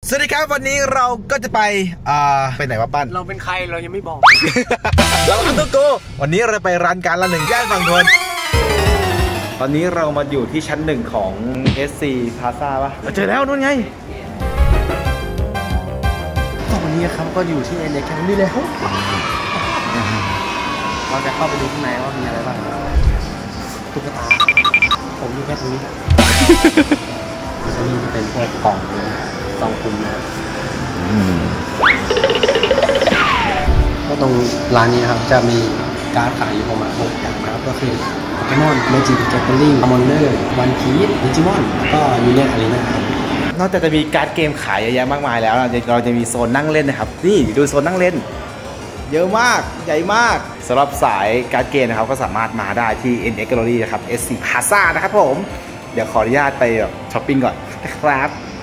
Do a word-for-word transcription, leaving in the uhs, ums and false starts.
สวัสดีครับวันนี้เราก็จะไปอ่าไปไหนวะปั้นเราเป็นใครเรายังไม่บอกเราอันตุโกวันนี้เราไปร้านการละหนึ่งย่านฝั่งทนตอนนี้เรามาอยู่ที่ชั้นหนึ่งของ เอส ซี Plaza ป่ะเจอแล้วนู่นไงตอนนี้ครับก็อยู่ที่เอเล็กแคนนี่แล้วเราจะเข้าไปดูข้างในว่ามีอะไรบ้างตุ๊กตาผมอยู่แค่ตรงนี้จะมีเป็นพวกกล่องซองคุมนะก็ตรงร้านนี้ครับจะมีการ์ดขายอยู่ประมาณหกอย่างนะครับก็คือโปเกมอนเมจิกแกตเตอร์ลิงมอนเนอร์วันพีซดิจิมอนก็ยูเนียนอารีนาครับนอกจากจะมีการ์ดเกมขายเยอะแยะมากมายแล้วเราจะมีโซนนั่งเล่นนะครับนี่ดูโซนนั่งเล่นเยอะมากใหญ่มากสำหรับสายการ์ดเกมนะครับก็สามารถมาได้ที่ เอ็น เอ็กซ์ Gallery นะครับ เอส ซี Plaza นะครับผมเดี๋ยวขออนุญาตไปแบบช้อปปิ้งก่อนนะครับ